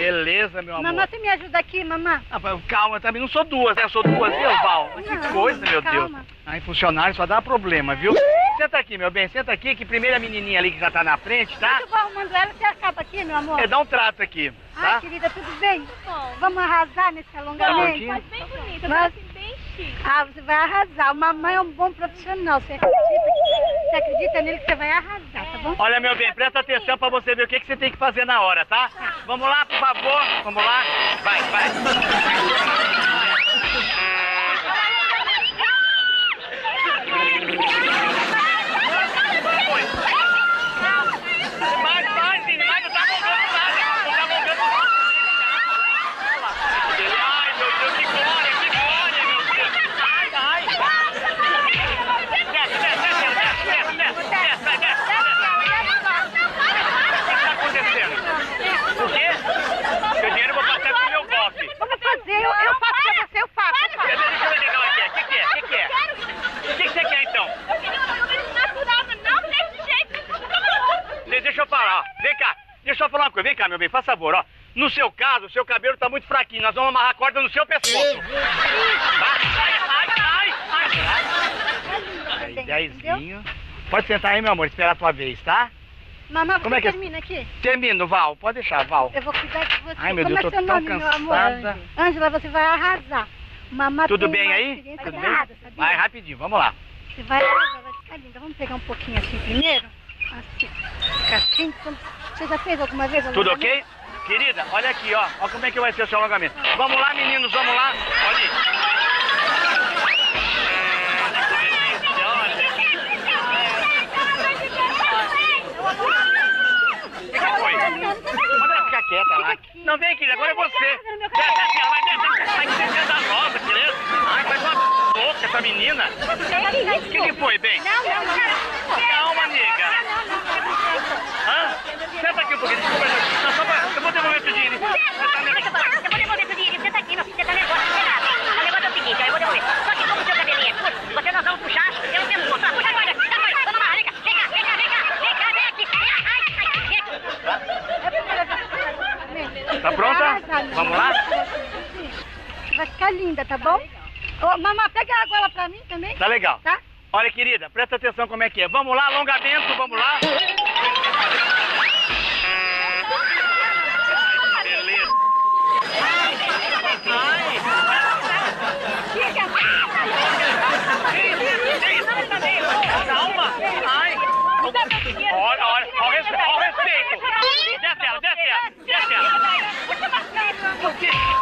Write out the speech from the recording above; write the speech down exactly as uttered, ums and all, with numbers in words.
Beleza, meu amor. Mamãe, você me ajuda aqui, mamãe? Ah, calma, eu também não sou duas, né? Eu sou duas, viu, Val? Mas que coisa, meu Deus. Ai, funcionário só dá problema, viu? Senta aqui, meu bem, senta aqui, que primeira menininha ali que já tá na frente, tá? Eu vou arrumando ela, você acaba aqui, meu amor. É, dá um trato aqui, tá? Ai, querida, tudo bem? Bom. Vamos arrasar nesse alongamento? Mas bem bonita, mas assim, bem chique. Ah, você vai arrasar. O mamãe é um bom profissional, você acredita? Você acredita nele que você vai arrasar, tá bom? Olha, meu bem, presta atenção pra você ver o que, que você tem que fazer na hora, tá? tá? Vamos lá, por favor, vamos lá. Vai, vai. Deixa eu falar uma coisa, vem cá, meu bem, faz favor, ó. No seu caso, o seu cabelo tá muito fraquinho, nós vamos amarrar a corda no seu pescoço. Tá? Ai, ai, ai, ai. Aí, dezinho. Pode sentar aí, meu amor, esperar a tua vez, tá? Mamãe, Como você é que... termina aqui? Termino, Val, pode deixar, Val. Eu vou cuidar de você. Ai, meu Como Deus, é tô seu tão nome, cansada. Ângela, você vai arrasar. Mamãe Tudo tem bem uma aí? experiência Tudo danada, bem? sabia? Vai, rapidinho, vamos lá. Você vai arrasar, vai ficar linda. Vamos pegar um pouquinho assim primeiro. Assim. Fica assim. Você já fez alguma vez? Tudo ok? Querida, olha aqui, ó. Olha como é que vai ser o seu alongamento. Vamos lá, meninos, vamos lá. Olha aí. O que que foi? Manda ela ficar quieta lá. Não, vem, querida, agora é você. Desce assim, ela vai descer. Vai descer da rosa, querida. Ai, faz uma louca essa menina. O que que foi, bem? Não, não, não. Calma, amiga. Hã? Senta aqui um pouquinho, desculpa. Não, só pra... Eu vou devolver o dinheiro. Eu vou devolver o dinheiro. Senta aqui, meu filho. Você tá nervoso. O negócio é o seguinte, ó, eu vou devolver. Só que como o seu cabelinho é curto, você nós vamos puxar pelo pescoço. Puxa agora. Puxa agora. Vamos lá, vem cá. Vem cá, vem cá, vem cá. Vem cá, vem aqui. Ai, ai, Tá pronta? Vamos lá? Vai ficar linda, tá bom? Ô, mamãe, pega a água lá pra mim também. Tá legal. Tá? Olha, querida, presta atenção como é que é. Vamos lá, alongamento, vamos lá. Beleza. Ai. Calma. Ai. Olha, olha, olha o respeito. Olha o respeito. Desce ela, desce ela, desce ela. Por quê?